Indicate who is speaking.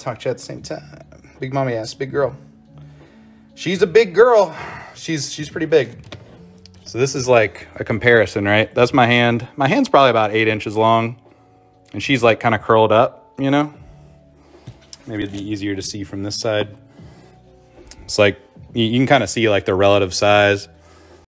Speaker 1: talk to you at the same time. Big mommy ass, big girl. She's a big girl. She's pretty big. So this is like a comparison, right? That's my hand. My hand's probably about 8 inches long. And she's like kind of curled up, you know? Maybe it'd be easier to see from this side. It's like, you can kind of see like the relative size.